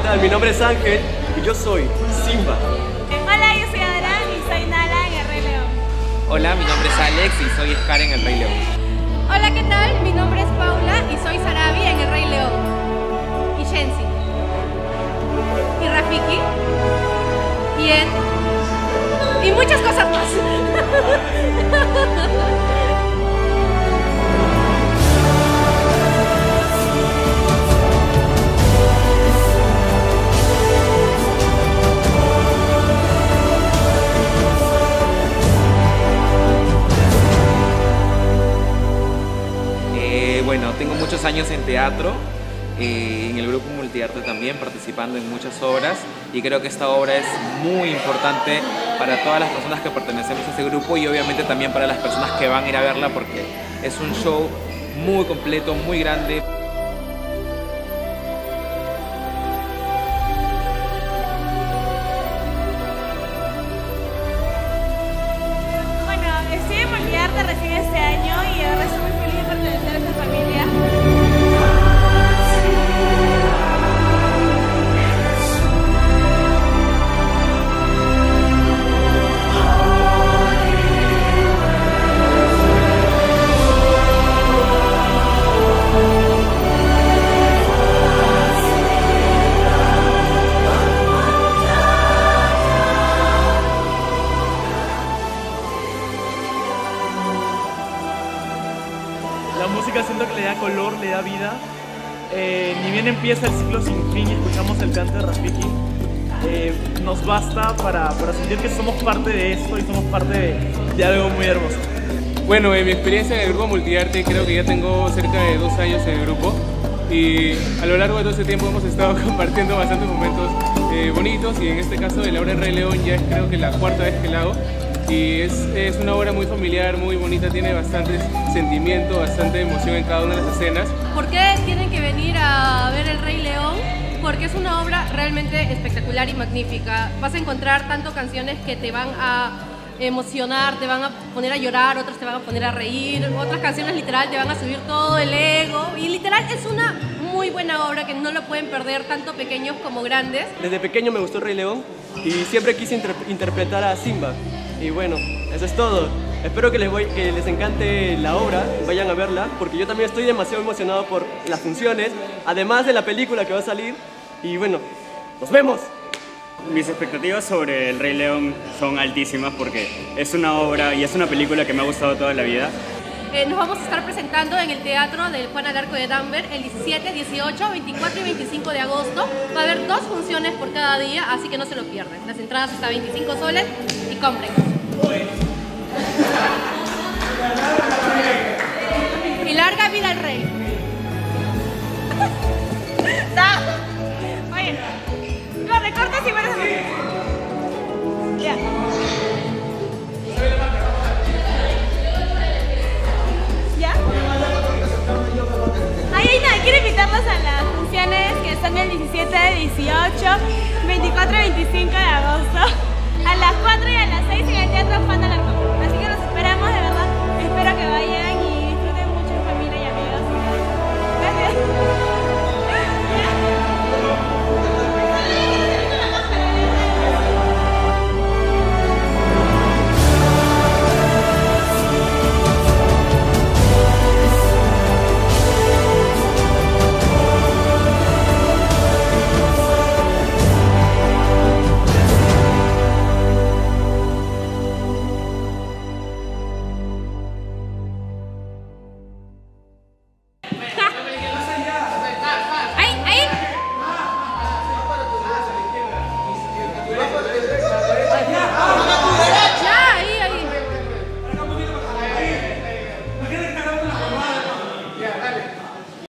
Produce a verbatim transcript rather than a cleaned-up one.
tal? Mi nombre es Ángel y yo soy Simba. Hola, yo soy Adrián y soy Nala en El Rey León. Hola, mi nombre es Alex y soy Scar en El Rey León. Hola, ¿qué tal? Mi nombre es Paula y soy Sarabi en El Rey León. Y Shenzi. Y Rafiki. Y Ed. Y muchas cosas más. Bueno, tengo muchos años en teatro, eh, en el grupo Multiarte también, participando en muchas obras, y creo que esta obra es muy importante para todas las personas que pertenecemos a ese grupo y obviamente también para las personas que van a ir a verla, porque es un show muy completo, muy grande. Bueno, estoy en Multiarte recién este año y ahora estoy muy feliz de pertenecer a esta familia. La música siento que le da color, le da vida. Eh, ni bien empieza el ciclo sin fin y escuchamos el canto de Rafiki, eh, nos basta para, para sentir que somos parte de esto y somos parte de, de algo muy hermoso. Bueno, en mi experiencia en el grupo Multiarte creo que ya tengo cerca de dos años en el grupo y a lo largo de todo ese tiempo hemos estado compartiendo bastantes momentos eh, bonitos, y en este caso de la obra El Rey León ya es creo que la cuarta vez que la hago. Y es, es una obra muy familiar, muy bonita, tiene bastante sentimiento, bastante emoción en cada una de las escenas. ¿Por qué tienen que venir a ver El Rey León? Porque es una obra realmente espectacular y magnífica. Vas a encontrar tanto canciones que te van a emocionar, te van a poner a llorar, otras te van a poner a reír, otras canciones literal te van a subir todo el ego. Y literal es una muy buena obra que no lo pueden perder tanto pequeños como grandes. Desde pequeño me gustó El Rey León y siempre quise inter interpretar a Simba. Y bueno, eso es todo. Espero que les, voy, que les encante la obra, vayan a verla, porque yo también estoy demasiado emocionado por las funciones, además de la película que va a salir. Y bueno, ¡nos vemos! Mis expectativas sobre El Rey León son altísimas porque es una obra y es una película que me ha gustado toda la vida. Eh, nos vamos a estar presentando en el Teatro del Juan Alarco de Danvers el diecisiete, dieciocho, veinticuatro y veinticinco de agosto. Va a haber dos funciones por cada día, así que no se lo pierden. Las entradas hasta veinticinco soles y compren. Y larga vida al rey. Oye, lo recortas y bueno. Ya. ¿Ya? Ay, ay, nada, quiero invitarlos a las funciones que están el diecisiete, dieciocho, veinticuatro y veinticinco de agosto. A las cuatro y a las seis en el Teatro Juan Alarco. Así que los esperamos, de verdad. Espero que vayan.